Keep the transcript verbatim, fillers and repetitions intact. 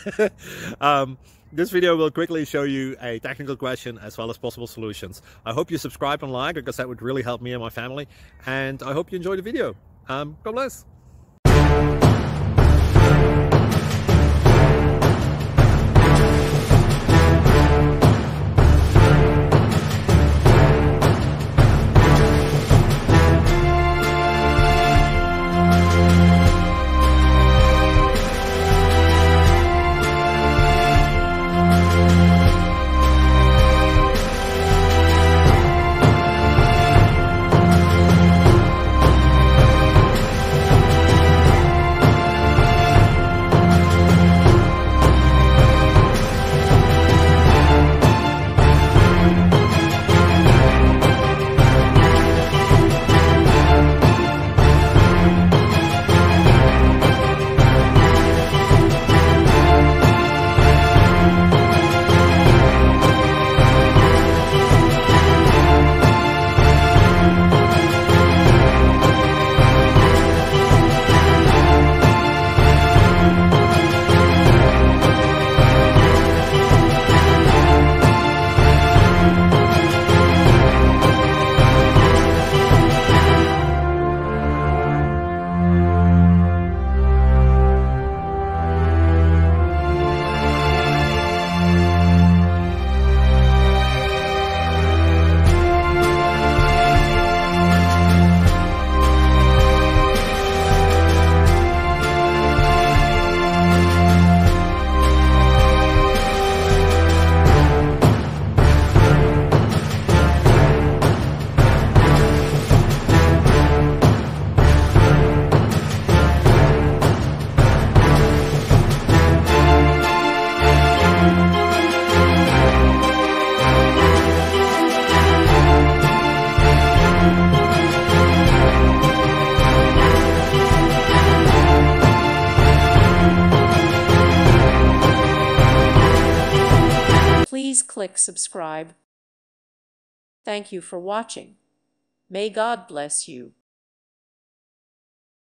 um, this video will quickly show you a technical question as well as possible solutions. I hope you subscribe and like, because that would really help me and my family. And I hope you enjoy the video. Um, God bless. Please click subscribe. Thank you for watching. May God bless you.